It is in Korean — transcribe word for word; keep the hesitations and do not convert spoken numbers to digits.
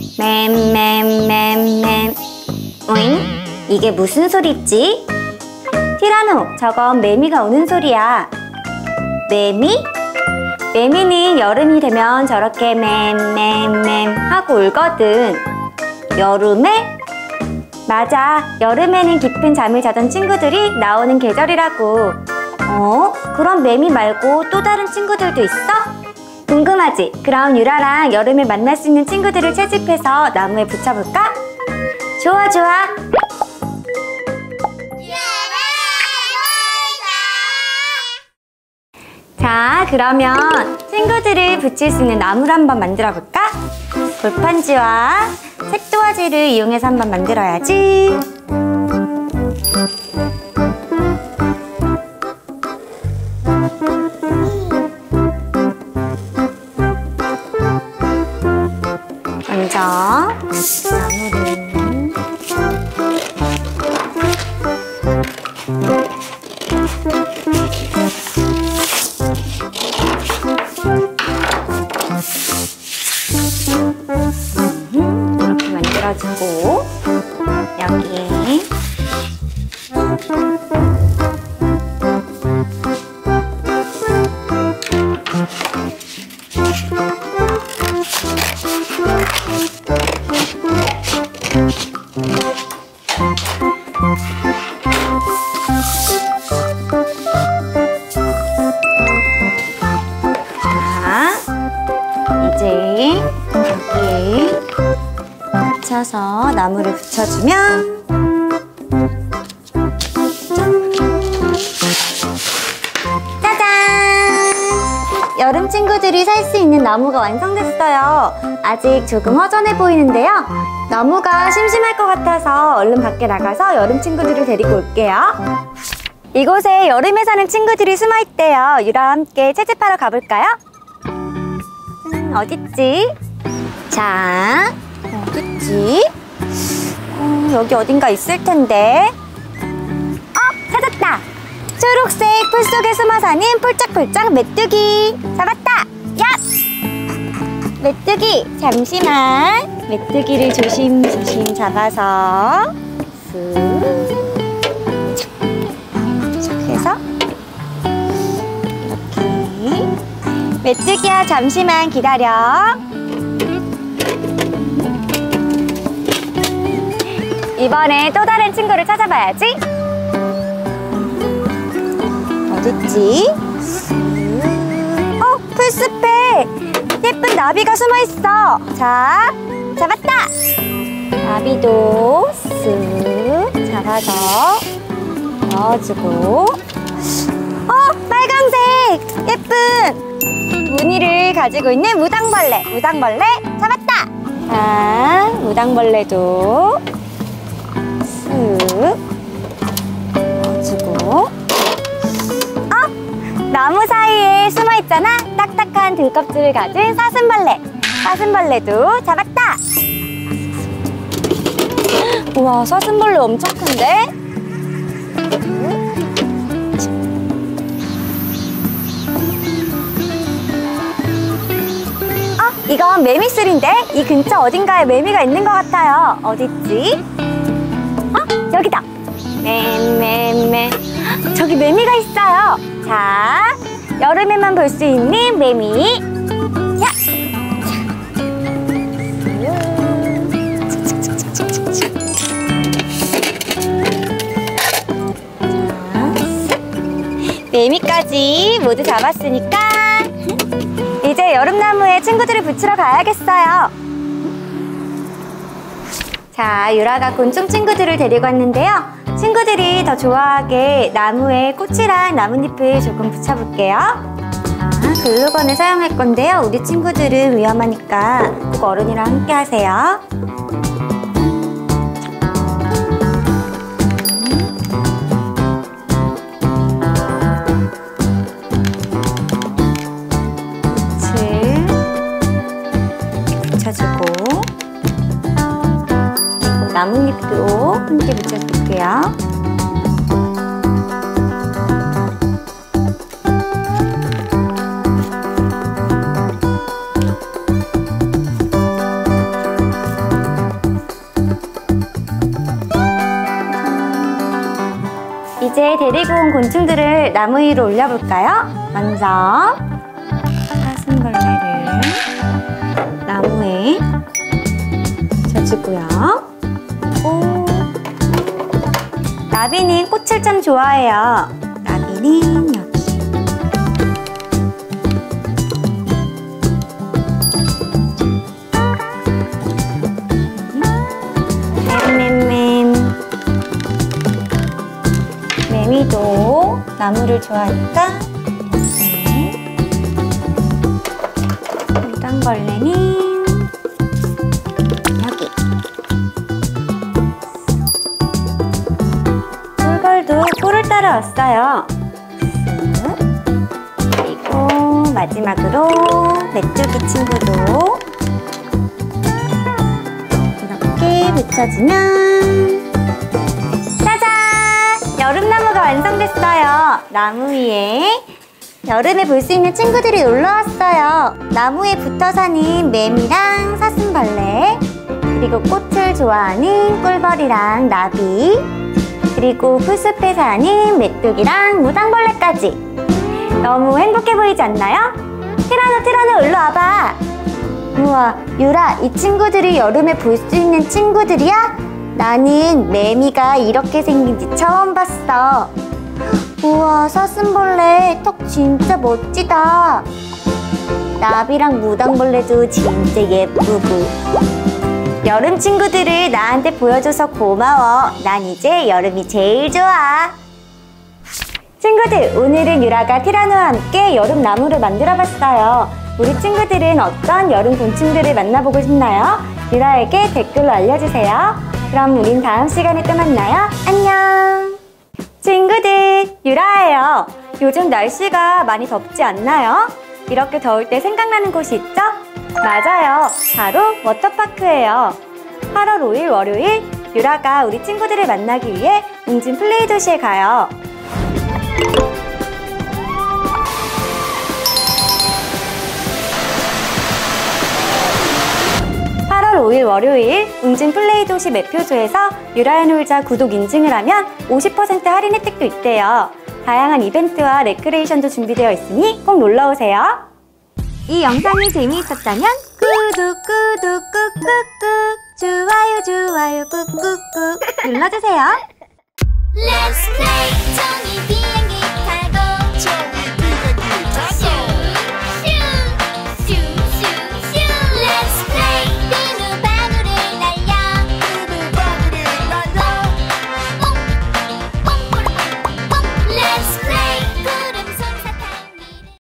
맴맴맴맴. 오잉? 이게 무슨 소리지? 티라노, 저건 매미가 우는 소리야. 매미? 매미는 여름이 되면 저렇게 맴맴맴 하고 울거든. 여름에? 맞아, 여름에는 깊은 잠을 자던 친구들이 나오는 계절이라고. 어? 그럼 매미 말고 또 다른 친구들도 있어? 궁금하지? 그럼 유라랑 여름에 만날 수 있는 친구들을 채집해서 나무에 붙여볼까? 좋아 좋아. 자, 그러면 친구들을 붙일 수 있는 나무를 한번 만들어 볼까? 골판지와 색도화지를 이용해서 한번 만들어야지. 먼저 나무를 이렇게 만들어주고 여기에 이제 여기에 붙여서 나무를 붙여주면 짜잔! 여름 친구들이 살 수 있는 나무가 완성됐어요. 아직 조금 허전해 보이는데요. 나무가 심심할 것 같아서 얼른 밖에 나가서 여름 친구들을 데리고 올게요. 이곳에 여름에 사는 친구들이 숨어있대요. 유라와 함께 채집하러 가볼까요? 음, 어딨지? 자, 어딨지? 음, 여기 어딘가 있을 텐데. 어! 찾았다! 초록색 풀 속에 숨어 사는 폴짝폴짝 메뚜기! 잡았다! 야! 메뚜기! 잠시만! 메뚜기를 조심조심 잡아서 쓱 해서 이렇게. 메뚜기야, 잠시만 기다려. 이번에 또 다른 친구를 찾아봐야지. 어딨지? 어, 풀숲에 예쁜 나비가 숨어있어. 자, 잡았다. 나비도 쓱 잡아서 넣어주고. 어, 빨강색 예쁜 무늬를 가지고 있는 무당벌레. 무당벌레 잡았다. 자, 무당벌레도 쓱 넣어주고. 어? 나무 사이에 숨어있잖아. 딱딱한 들껍질을 가진 사슴벌레. 사슴벌레도 잡았다. 우와, 사슴벌레 엄청 큰데? 어? 이건 매미술인데? 이 근처 어딘가에 매미가 있는 것 같아요. 어딨지? 어? 여기다! 매매매. 저기 매미가 있어요. 자, 여름에만 볼 수 있는 매미. 야! 매미까지 모두 잡았으니까 이제 여름나무에 친구들을 붙이러 가야겠어요. 자, 유라가 곤충 친구들을 데리고 왔는데요. 친구들이 더 좋아하게 나무에 꽃이랑 나뭇잎을 조금 붙여볼게요. 자, 글루건을 사용할 건데요. 우리 친구들은 위험하니까 꼭 어른이랑 함께 하세요. 붙여주고 나뭇잎도 함께 붙여줄게요. 이제 데리고 온 곤충들을 나무 위로 올려볼까요? 먼저 사슴벌레를 나무에 젖주고요. 오. 나비는 꽃을 참 좋아해요. 나비는 여기. 맴맴맴. 매미도 나무를 좋아하니까. 네. 무당벌레는 여기. 꿀벌도 꿀을 따러 왔어요. 그리고 마지막으로 메뚜기 친구도 이렇게 붙여주면 짜잔! 여름나무가 완성됐어요. 나무 위에 여름에 볼 수 있는 친구들이 놀러왔어요. 나무에 붙어 사는 매미랑 사슴벌레, 그리고 꽃을 좋아하는 꿀벌이랑 나비, 그리고 풀숲에 사는 메뚜기랑 무당벌레까지. 너무 행복해 보이지 않나요? 티라노 티라노 일로 와봐. 우와, 유라, 이 친구들이 여름에 볼 수 있는 친구들이야? 나는 매미가 이렇게 생긴지 처음 봤어. 우와, 사슴벌레 턱 진짜 멋지다. 나비랑 무당벌레도 진짜 예쁘고. 여름 친구들을 나한테 보여줘서 고마워. 난 이제 여름이 제일 좋아. 친구들, 오늘은 유라가 티라노와 함께 여름 나무를 만들어봤어요. 우리 친구들은 어떤 여름 곤충들을 만나보고 싶나요? 유라에게 댓글로 알려주세요. 그럼 우린 다음 시간에 또 만나요. 안녕! 친구들, 유라예요. 요즘 날씨가 많이 덥지 않나요? 이렇게 더울 때 생각나는 곳이 있죠? 맞아요. 바로 워터파크예요. 팔월 오일 월요일, 유라가 우리 친구들을 만나기 위해 웅진 플레이 도시에 가요. 팔월 오일 월요일 웅진 플레이 도시 매표소에서 유라의 놀자 구독 인증을 하면 오십 퍼센트 할인 혜택도 있대요. 다양한 이벤트와 레크레이션도 준비되어 있으니 꼭 놀러오세요. 이 영상이 재미있었다면 구독 구독 꾹꾹꾹, 좋아요 좋아요 꾹꾹꾹 눌러주세요. Let's play.